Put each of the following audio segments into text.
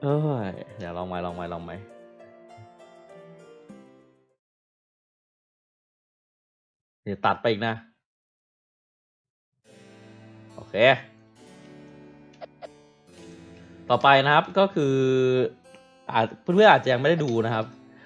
เอออย่าลองไหมเดี๋ยวตัดไปอีกนะโอเคต่อไปนะครับก็คือเพื่อนๆอาจจะยังไม่ได้ดูนะครับ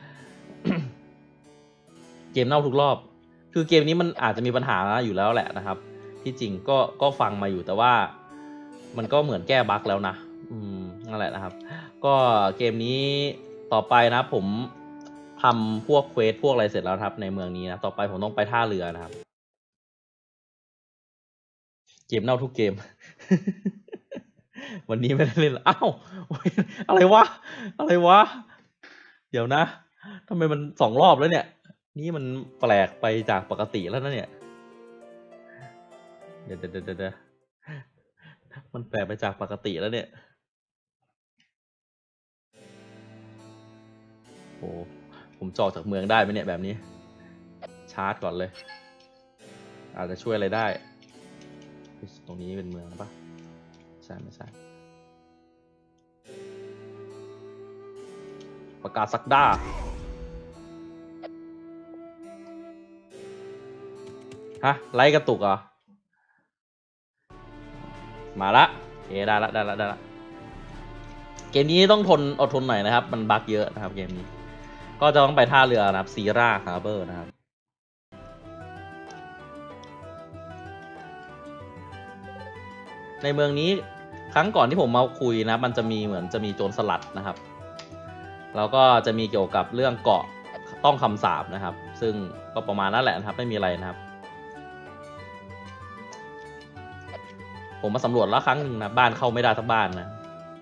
เกมเน่าทุกรอบคือเกมนี้มันอาจจะมีปัญหาอยู่แล้วแหละนะครับที่จริงก็ฟังมาอยู่แต่ว่ามันก็เหมือนแก้บั๊กแล้วนะนั่นแหละนะครับก็เกมนี้ต่อไปนะผมทำพวกเควสพวกอะไรเสร็จแล้วครับในเมืองนี้นะต่อไปผมต้องไปท่าเรือนะครับเกมเน่าทุกเกม วันนี้ไม่ได้เล่นอ้าวอะไรวะเดี๋ยวนะทำไมมัน2 รอบแล้วเนี่ยนี่มันแปลกไปจากปกติแล้วนะเนี่ยเดี๋ยวมันแปลกไปจากปกติแล้วเนี่ยโอ้ผมจอดจากเมืองได้ไหมเนี่ยแบบนี้ชาร์จก่อนเลยอาจจะช่วยอะไรได้ตรงนี้เป็นเมืองปะใช่ไม่ใช่ประกาศสักดาฮะไล่กระตุกเหรอมาละได้ละเกมนี้ต้องอดทนหน่อยนะครับมันบั๊กเยอะนะครับเกมนี้ก็จะต้องไปท่าเรือนะครับซีราฮาร์เบอร์นะครับในเมืองนี้ครั้งก่อนที่ผมมาคุยนะมันจะมีเหมือนจะมีโจรสลัดนะครับแล้วก็จะมีเกี่ยวกับเรื่องเกาะต้องคำสาปนะครับซึ่งก็ประมาณนั้นแหละนะครับไม่มีอะไรนะครับผมมาสำรวจแล้วครั้งหนึ่งนะบ้านเข้าไม่ได้สักบ้านนะ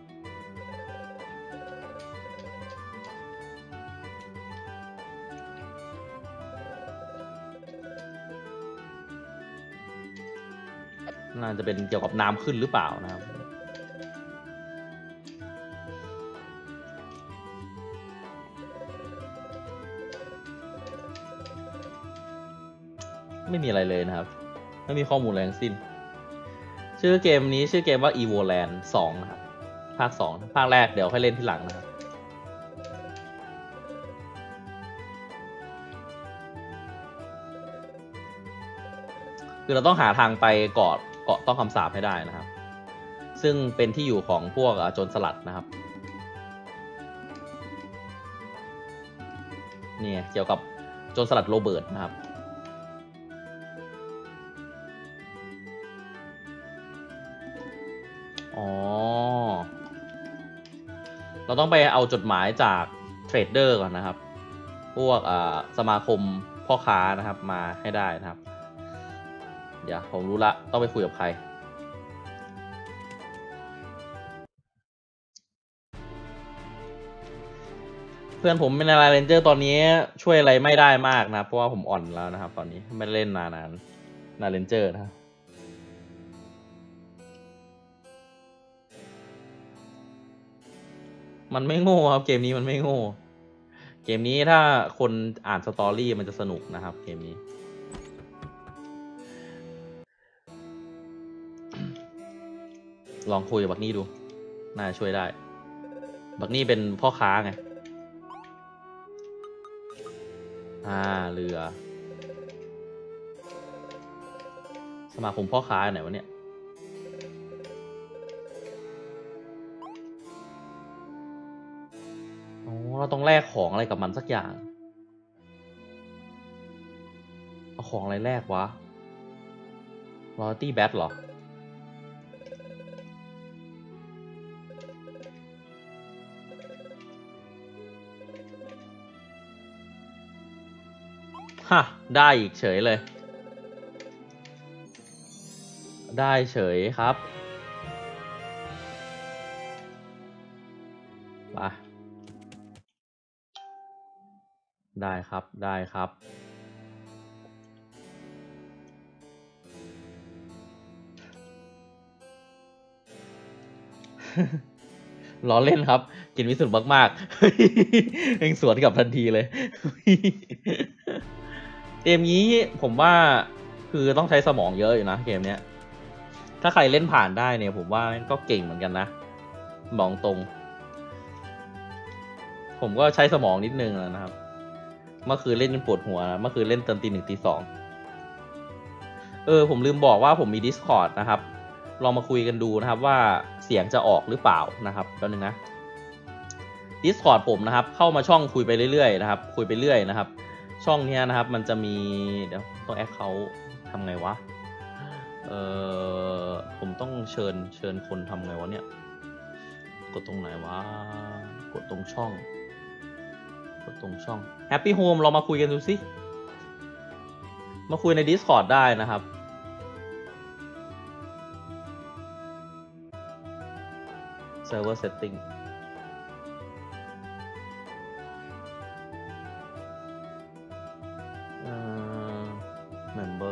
น่าจะเป็นเกี่ยวกับน้ำขึ้นหรือเปล่านะครับไม่มีอะไรเลยนะครับไม่มีข้อมูลอะไรทั้งสิ้นชื่อเกมนี้ชื่อเกมว่า Evoland 2นะครับภาค2ภาคแรกเดี๋ยวค่อยเล่นที่หลังนะครับคือเราต้องหาทางไปเกาะต้องคำสาปให้ได้นะครับซึ่งเป็นที่อยู่ของพวกโจรสลัดนะครับนี่เกี่ยวกับโจรสลัดโรเบิร์ตนะครับอ๋อเราต้องไปเอาจดหมายจากเทรดเดอร์ก่อนนะครับพวกสมาคมพ่อค้านะครับมาให้ได้นะครับเดี๋ยวผมรู้ละต้องไปคุยกับใครเพื่อนผมเป็นอะไรเรนเจอร์ตอนนี้ช่วยอะไรไม่ได้มากนะเพราะว่าผมอ่อนแล้วนะครับตอนนี้ไม่ได้เล่นนานนาเรนเจอร์นะครับมันไม่โง่ครับเกมนี้มันไม่โง่เกมนี้ถ้าคนอ่านสตอรี่มันจะสนุกนะครับเกมนี้ลองคุยกับบักนี่ดูน่าช่วยได้บักนี่เป็นพ่อค้าไงเรือสมาคมพ่อค้าไหนวะเนี่ยอ๋อเราต้องแลกของอะไรกับมันสักอย่างเอาของอะไรแลกวะ Loyalty Badge เหรอฮะได้อีกเฉยเลยได้เฉยครับมาได้ครับล้อเล่นครับกินวิสุทธ์มากๆเองสวนกับทันทีเลยเกมนี้ผมว่าคือต้องใช้สมองเยอะอยู่นะเกมเนี้ยถ้าใครเล่นผ่านได้เนี่ยผมว่าก็เก่งเหมือนกันนะบอกตรงผมก็ใช้สมองนิดนึงนะครับเมื่อคืนเล่นจนปวดหัวนะเมื่อคืนเล่นตอนตี 1 ตี 2ผมลืมบอกว่าผมมี Discord นะครับลองมาคุยกันดูนะครับว่าเสียงจะออกหรือเปล่านะครับแป๊บนึงนะ Discord ผมนะครับเข้ามาช่องคุยไปเรื่อยๆนะครับคุยไปเรื่อยนะครับช่องนี้นะครับมันจะมีเดี๋ยวต้องแอคเขาทำไงวะผมต้องเชิญคนทำไงวะเนี่ยกดตรงไหนวะกดตรงช่องHappy Home เรามาคุยกันดูสิมาคุยใน Discord ได้นะครับServer Setting Member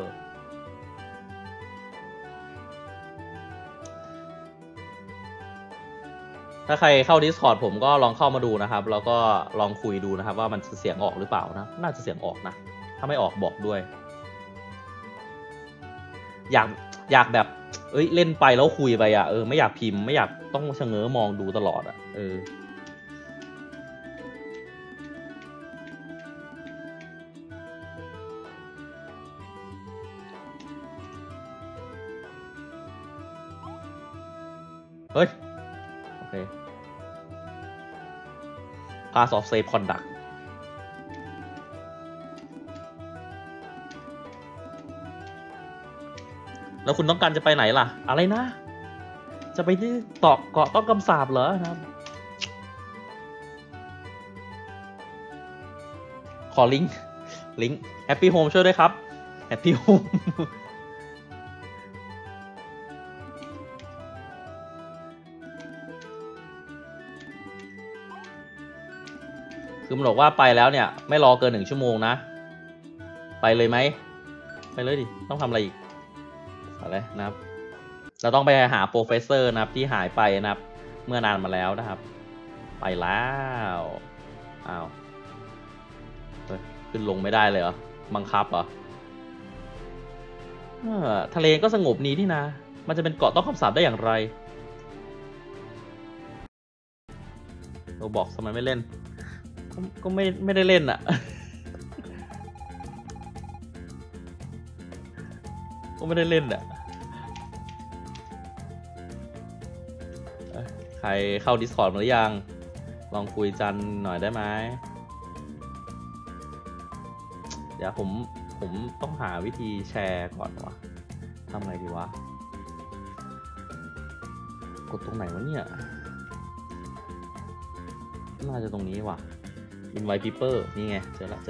ถ้าใครเข้า Discord ผมก็ลองเข้ามาดูนะครับแล้วก็ลองคุยดูนะครับว่ามันเสียงออกหรือเปล่านะน่าจะเสียงออกนะถ้าไม่ออกบอกด้วยอยากแบบเล่นไปแล้วคุยไปอ่ะไม่อยากพิมพ์ไม่อยากต้องชะเง้อมองดูตลอดอ่ะเฮ้ยโอเค Pass of Safe Conduct แล้วคุณต้องการจะไปไหนล่ะอะไรนะจะไปที่เกาะต้องคำสาปเหรอนะครับขอลิงก์ Happy Home ช่วยด้วยครับ Happy Home คือมันบอกว่าไปแล้วเนี่ยไม่รอเกิน1 ชั่วโมงนะไปเลยไหมไปเลยดิต้องทำอะไรอีกอะไรนะครับเราต้องไปหาโปรเฟสเซอร์นะครับที่หายไปนะครับเมื่อนานมาแล้วนะครับไปแล้วอ้าวขึ้นลงไม่ได้เลยเหรอบังคับเหรอทะเลก็สงบนี้ที่นะมันจะเป็นเกาะต้องคำสาปได้อย่างไรเราบอกทำไมไม่เล่นก็ไม่ได้เล่นอ่ะ ก็ไม่ได้เล่นอ่ะใครเข้า Discord มาหรือยังลองคุยจันหน่อยได้ไหมเดี๋ยวผมต้องหาวิธีแชร์ก่อนวะทำไงดีวะกดตรงไหนวะเนี่ยน่าจะตรงนี้ว่ะ Invite people นี่ไงเจอละ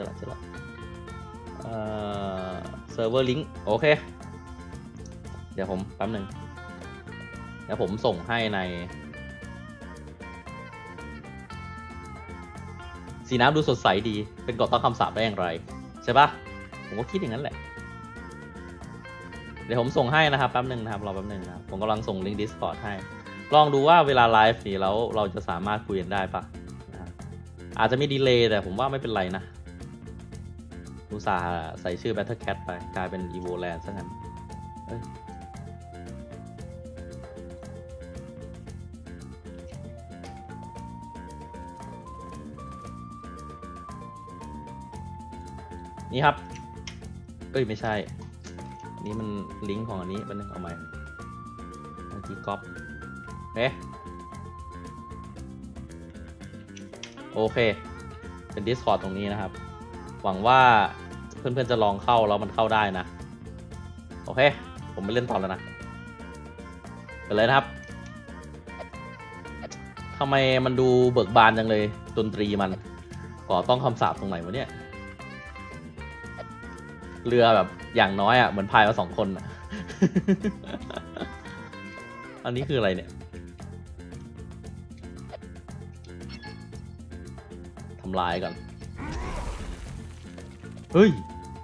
Server link โอเคเดี๋ยวผมแป๊บนึงเดี๋ยวผมส่งให้ในสีน้ำดูสดใสดีเป็นเกาะต้องคำสาปได้อย่างไรใช่ปะผมก็คิดอย่างนั้นแหละเดี๋ยวผมส่งให้นะครับแป๊บนึงนะครับรอแป๊บนึงนะครับผมกำลังส่งลิงก์ Discord ให้ลองดูว่าเวลาไลฟ์นี่แล้วเราจะสามารถคุยกันได้ปะอาจจะมีดีเลย์แต่ผมว่าไม่เป็นไรนะอุตส่าห์ใส่ชื่อ Battle Cat ไปกลายเป็น Evoland ซะงั้นนี่ครับไม่ใช่นี่มันลิงก์ของอันนี้เป็นเอาใหม่เมื่อกี้ก๊อปโอเคเป็น Discord ตรงนี้นะครับหวังว่าเพื่อนๆจะลองเข้าแล้วมันเข้าได้นะโอเคผมไม่เล่นต่อแล้วนะไปเลยนะครับทำไมมันดูเบิกบานจังเลยดนตรีมันก่อต้องคำสาปตรงไหนวะเนี่ยเรือแบบอย่างน้อยอ่ะเหมือนพายมา2 คนอ่ะ อันนี้คืออะไรเนี่ยทำลายก่อนเฮ้ย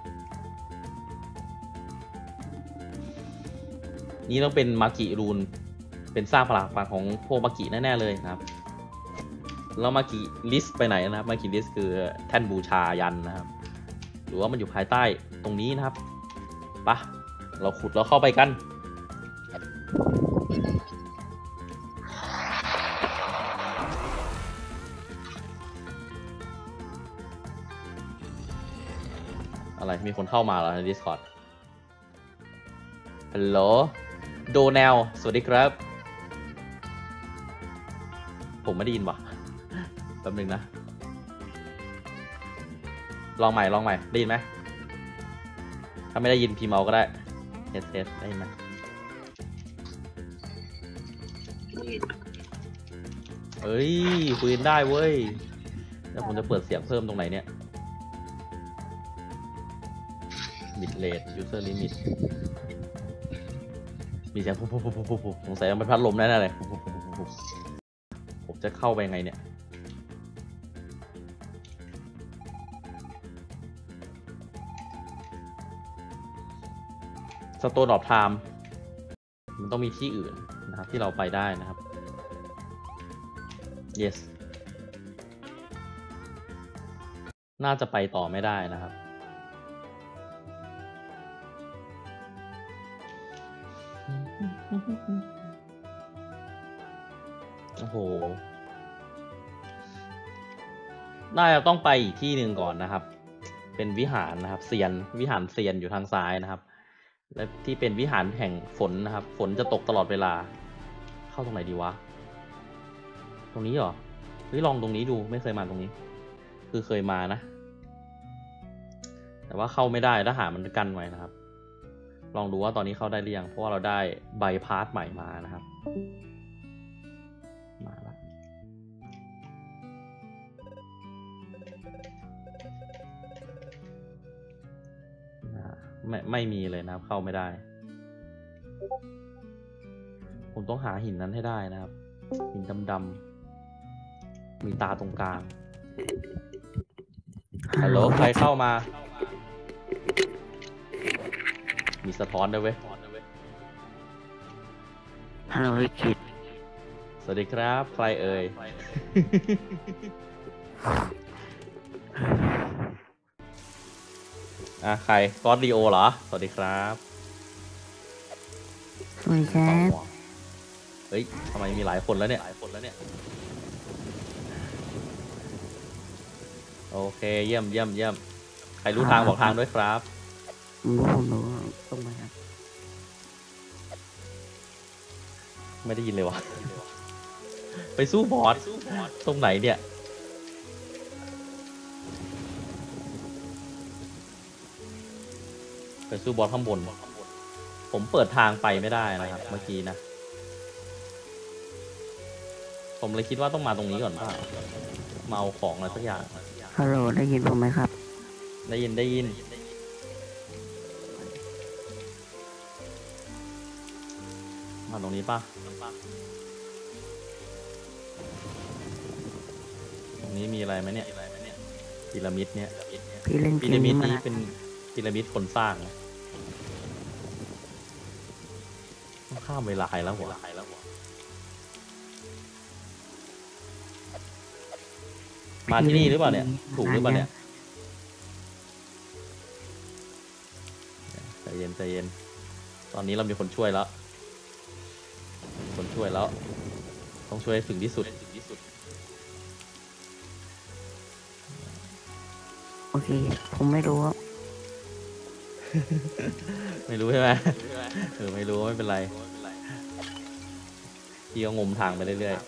นี่ต้องเป็นมากิรูนเป็นสร้างพลังของพวกมากิแน่ๆเลยนะครับแล้วมากิลิสไปไหนนะครับมากิลิสคือแท่นบูชายันนะครับหรือว่ามันอยู่ภายใต้ตรงนี้นะครับปะเราขุดแล้วเข้าไปกันอะไรมีคนเข้ามาเหรอใน Discord ฮัลโหลโดแนลสวัสดีครับผมไม่ได้ยินว่ะแป๊บนึงนะลองใหม่ได้ยินไหมถ้าไม่ได้ยินพิมพ์เอาก็ได้เทสได้ยินไหมเอ้ยคุยกันได้เว้ยแล้วผมจะเปิดเสียงเพิ่มตรงไหนเนี่ย Bit rate user limit มีเสียงปุ๊บสงสัยมันพัดลมแน่ๆเลยผมจะเข้าไปไงเนี่ยสโตนออฟไทม์มันต้องมีที่อื่นนะครับที่เราไปได้นะครับ yes น่าจะไปต่อไม่ได้นะครับโอ้โหน่าจะต้องไปอีกที่หนึ่งก่อนนะครับเป็นวิหารนะครับวิหารเซียนอยู่ทางซ้ายนะครับและที่เป็นวิหารแห่งฝนนะครับฝนจะตกตลอดเวลาเข้าตรงไหนดีวะตรงนี้เหรอเฮ้ยลองตรงนี้ดูไม่เคยมาตรงนี้คือเคยมานะแต่ว่าเข้าไม่ได้ทหารมันกั้นไว้นะครับลองดูว่าตอนนี้เข้าได้หรือยังเพราะว่าเราได้ใบพาสใหม่มานะครับมาแล้วไม่มีเลยนะครับเข้าไม่ได้ผมต้องหาหินนั้นให้ได้นะครับหินดำๆมีตาตรงกลางฮัลโหลใครเข้ามามีสะท้อนด้วยเว้ยฮัลโหลวิกิตสวัสดีครับใครเอ่ย ใครกอดลีโอเหรอสวัสดีครับสวัสดีครับเฮ้ยทำไมมีหลายคนแล้วเนี่ยโอเคเยี่ยมใครรู้ทางบอกทางด้วยครับผมรู้ตรงไหนครับไม่ได้ยินเลยวะ ไปสู้บอสตรงไหนเนี่ยไปสู้บอสข้างบนผมเปิดทางไปไม่ได้นะครับเมื่อกี้นะผมเลยคิดว่าต้องมาตรงนี้ก่อนป่ะมาเอาของอะไรสักอย่างฮัลโหลได้ยินผมไหมครับได้ยินมาตรงนี้ป่ะตรงนี้มีอะไรไหมเนี่ยพีระมิดเนี่ยพี่เล่นเกมนี้มาเป็นพีระมิดคนสร้างต้องข้ามเวลาแล้วหัวมาที่นี่หรือเปล่าเนี่ยถูกหรือเปล่าเนี่ยใจเย็นตอนนี้เรามีคนช่วยแล้วต้องช่วยให้ถึงที่สุดโอเคผมไม่รู้ไม่รู้ใช่ไหมไม่รู้ไม่เป็นไรพี่ก็งมทางไปเรื่อย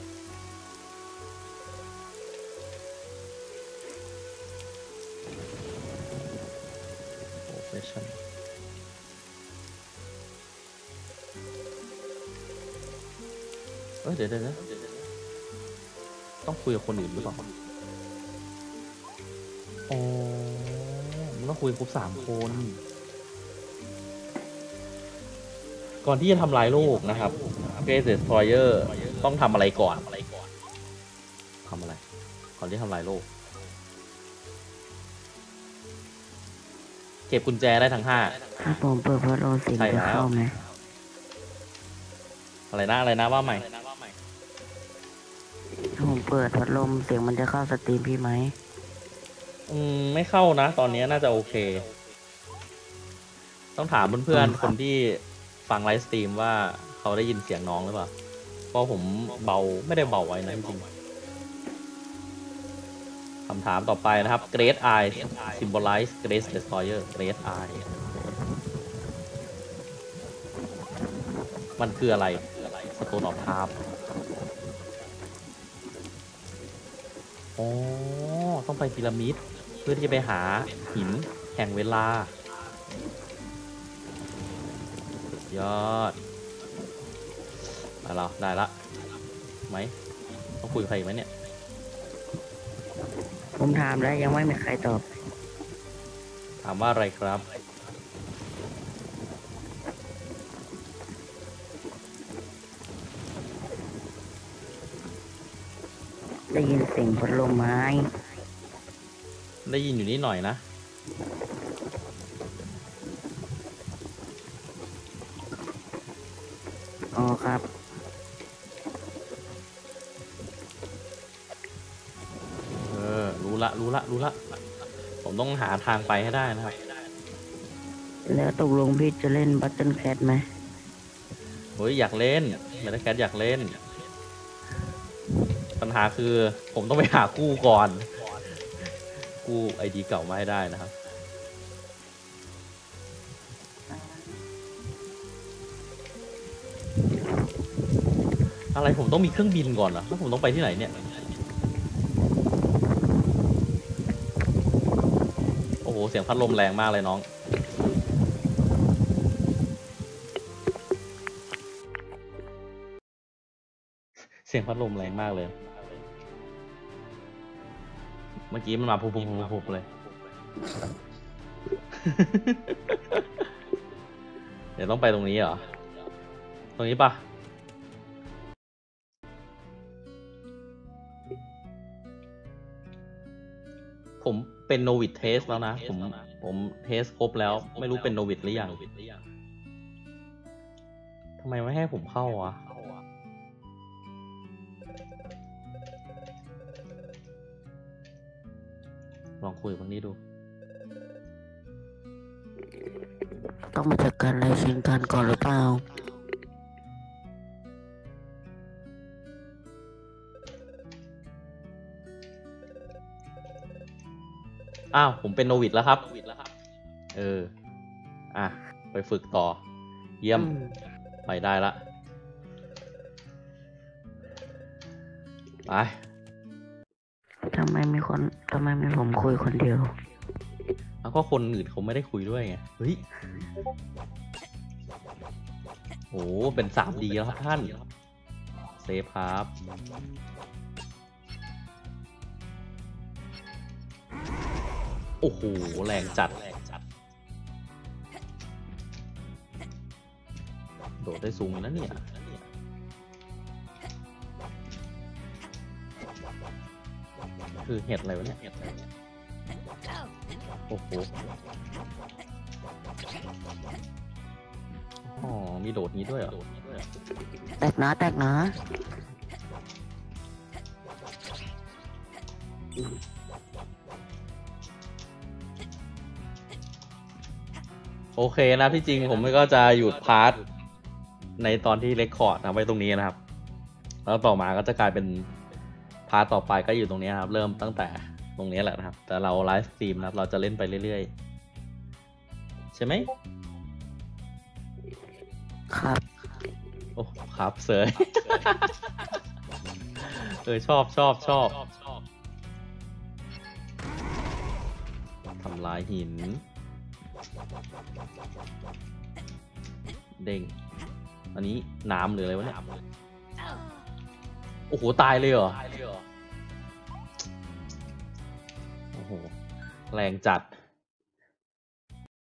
เดี๋ยวต้องคุยกับคนอื่นหรือเปล่าอ๋อมันต้องคุยครบ3 คนก่อนที่จะทำลายโลกนะครับGreat Destroyer ต้องทำอะไรก่อนทำอะไรก่อนที่ทำลายโลกเก็บกุญแจได้ทั้ง5 ถ้าผมเปิดพัดลมเสียงจะเข้าไหมอะไรนะว่าใหม่ถ้าผมเปิดพัดลมเสียงมันจะเข้าสตรีมพี่ไหมไม่เข้านะตอนนี้น่าจะโอเคต้องถามเพื่อนๆคนที่ฟังไลฟ์สตรีมว่าเขาได้ยินเสียงน้องหรือเปล่าเพราะผมไม่ได้เบาไว้นะจริงคำถามต่อไปนะครับ Great Eye symbolize Great Destroyer Great Eye มันคืออะไร Stone of Time อ๋อต้องไปพีระมิดเพื่อที่จะไปหาหินแห่งเวลา สุดยอดมาเราได้ละไหมต้องคุยกับใครอีกไหมเนี่ยผมถามแล้วยังไม่มีใครตอบถามว่าอะไรครับได้ยินเสียงพัดลมไหมได้ยินอยู่นิดหน่อยนะอ๋อครับรู้ละ ผมต้องหาทางไปให้ได้นะครับแล้วตกลงพี่จะเล่นบัตเทิลแคทไหมเฮ้ยอยากเล่นเมตาแคทอยากเล่น ปัญหาคือผมต้องไปหากู้ก่อน กู้ไอดีเก่ามาให้ได้นะครับ อะไรผมต้องมีเครื่องบินก่อนเหรอแล้วผมต้องไปที่ไหนเนี่ย โอ้โห เสียงพัดลมแรงมากเลยน้อง เสียงพัดลมแรงมากเลย เมื่อกี้มันมาพุบเลย เดี๋ยวต้องไปตรงนี้เหรอ ตรงนี้ปะผมเป็นโนวิดเทสแล้วนะ ผมเทสครบแล้ว ไม่รู้เป็นโนวิดหรือยังทำไมไม่ให้ผมเข้าวะ ลองคุยกับคนนี้ดูต้องมาจัดการรายชื่อกันก่อนหรือเปล่าอ้าว ผมเป็นโนวิดแล้วครับ ไปฝึกต่อ เยี่ยม ไปได้ละ ไปทำไมมีผมคุยคนเดียวแล้วก็คนอื่นเขาไม่ได้คุยด้วยไง เฮ้ย โอ้เป็น 3D แล้วครับท่าน เซฟครับ โอ้โห แรงจัด โดดได้สูงนะเนี่ย คือเห็ดอะไรวะเนี่ย โอ้โห อ๋อ มีโดดนี้ด้วยเหรอแตกนะโอเคนะที่จริงผมก็จะหยุดพาร์ทในตอนที่เรคคอร์ดนะไว้ตรงนี้นะครับ แล้วต่อมาก็จะกลายเป็นพาร์ทต่อไปก็อยู่ตรงนี้ครับ เริ่มตั้งแต่ตรงนี้แหละนะครับ แต่เราไลฟ์สตรีมนะครับ เราจะเล่นไปเรื่อยๆ ใช่ไหมครับโอ้ครับเสย ชอบทำลายหิน เด้งอันนี้น้ำหรืออะไรวะเนี่ย โอ้โห ตายเลยเหรอ โอ้โห แรงจัด